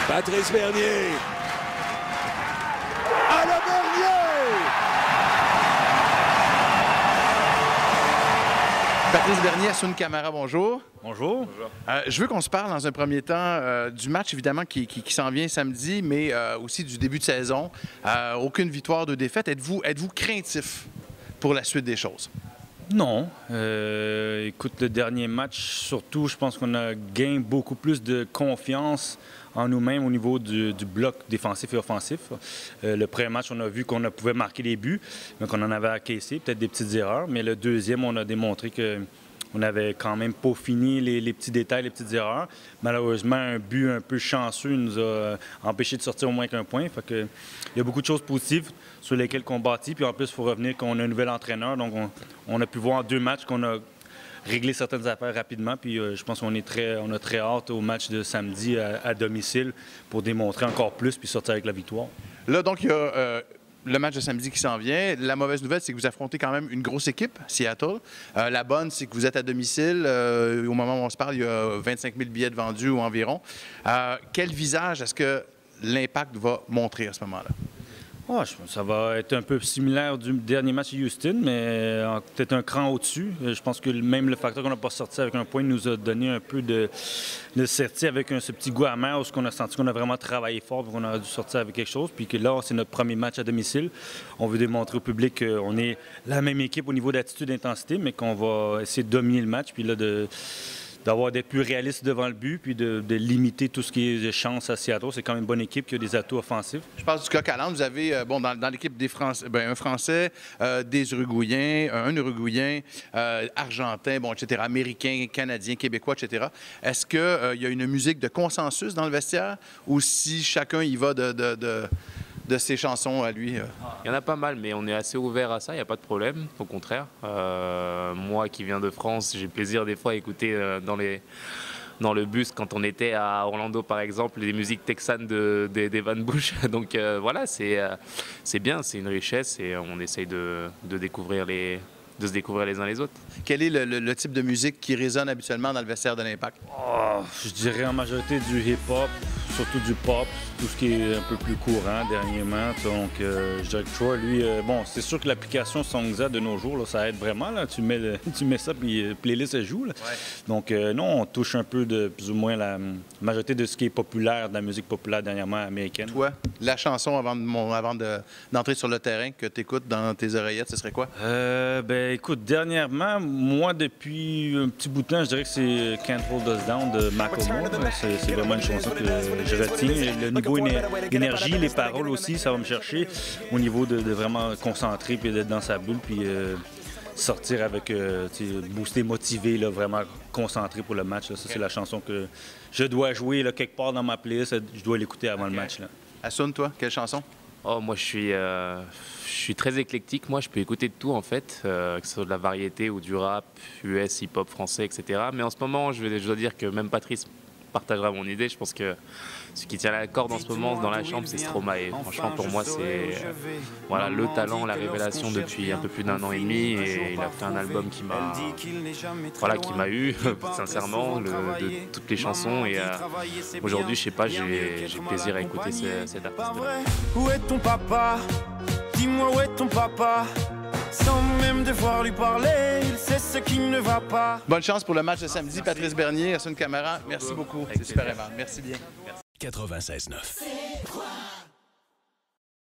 Patrice Bernier. À la Bernier! Patrice Bernier, Assun Camara, bonjour. Bonjour. Je veux qu'on se parle dans un premier temps du match, évidemment, qui s'en vient samedi, mais aussi du début de saison. Aucune victoire, de défaite. Êtes-vous craintif pour la suite des choses? Non. Écoute, le dernier match, surtout, je pense qu'on a gagné beaucoup plus de confiance en nous-mêmes au niveau du bloc défensif et offensif. Le premier match, on a vu qu'on pouvait marquer des buts, donc on en avait encaissé, peut-être des petites erreurs, mais le deuxième, on a démontré qu'on avait quand même peaufiné les petits détails, les petites erreurs. Malheureusement, un but un peu chanceux nous a empêché de sortir au moins qu'un point. Fait que, il y a beaucoup de choses positives sur lesquelles on bâtit. Puis en plus, il faut revenir qu'on a un nouvel entraîneur. Donc, on a pu voir en 2 matchs qu'on a réglé certaines affaires rapidement. Puis je pense qu'on a très hâte au match de samedi à domicile pour démontrer encore plus puis sortir avec la victoire. Là, donc, il y a le match de samedi qui s'en vient. La mauvaise nouvelle, c'est que vous affrontez quand même une grosse équipe, Seattle. La bonne, c'est que vous êtes à domicile. Au moment où on se parle, il y a 25 000 billets de vendus ou environ. Quel visage est-ce que l'Impact va montrer à ce moment-là? Oh, ça va être un peu similaire du dernier match à Houston, mais peut-être un cran au-dessus. Je pense que même le facteur qu'on n'a pas sorti avec un point nous a donné un peu de certitude avec ce petit goût amer où on a senti qu'on a vraiment travaillé fort et qu'on aurait dû sortir avec quelque chose. Puis que là, c'est notre premier match à domicile. On veut démontrer au public qu'on est la même équipe au niveau d'attitude et d'intensité, mais qu'on va essayer de dominer le match. Puis là, d'être plus réaliste devant le but, puis de limiter tout ce qui est chance à Seattle. C'est quand même une bonne équipe qui a des atouts offensifs. Je parle du coq à l'âne. Vous avez, dans l'équipe des Français, un Français, des Uruguayens, un Uruguayen, Argentin, etc., Américain, Canadien, Québécois, etc. Est-ce qu'il y a une musique de consensus dans le vestiaire ou si chacun y va de ses chansons à lui? Il y en a pas mal, mais on est assez ouvert à ça, il n'y a pas de problème, au contraire. Moi qui viens de France, j'ai plaisir des fois à écouter dans le bus quand on était à Orlando par exemple, les musiques texanes d'Evan Bush. Donc voilà, c'est bien, c'est une richesse et on essaye de se découvrir les uns les autres. Quel est le type de musique qui résonne habituellement dans le vestiaire de l'Impact? Oh, je dirais en majorité du hip-hop, surtout du pop, tout ce qui est un peu plus courant dernièrement. Donc, je dirais que Troy, lui, bon, c'est sûr que l'application Songza de nos jours, là, ça aide vraiment. Là. Tu mets ça, puis playlist se joue. Là. Ouais. Donc, non, on touche un peu de plus ou moins la majorité de ce qui est populaire, de la musique populaire dernièrement américaine. Toi, la chanson avant d'entrer sur le terrain que tu écoutes dans tes oreillettes, ce serait quoi? Écoute, dernièrement, moi, depuis un petit bout de temps, je dirais que c'est Can't Hold Us Down de Macklemore. C'est vraiment une chanson que je retiens. Le niveau d'énergie, les paroles aussi, ça va me chercher au niveau de vraiment concentrer puis d'être dans sa bulle puis sortir avec, booster, motivé, là, vraiment concentré pour le match. Là. Ça, c'est la chanson que je dois jouer là, quelque part dans ma playlist. Je dois l'écouter avant le match. Là. Assun, toi, quelle chanson? Oh, moi, je suis très éclectique. Moi, je peux écouter de tout, en fait, que ce soit de la variété ou du rap, US, hip-hop, français, etc. Mais en ce moment, je dois dire que même Patrice partagera mon idée. Je pense que ce qui tient la corde en ce moment dans la chambre, c'est Stromae. Franchement, pour moi, c'est voilà, le talent, la révélation depuis un peu plus d'1 an et demi. Et il a fait un album qui m'a eu, sincèrement, de toutes les chansons. Et aujourd'hui, je sais pas, j'ai plaisir à écouter cet artiste. Où est ton papa? Dis-moi où est ton papa? Sans même devoir lui parler, il sait ce qui ne va pas. Bonne chance pour le match de samedi, Patrice Bernier, Assun Camara. Merci beaucoup. C'est super aimable. Merci bien. 96.9.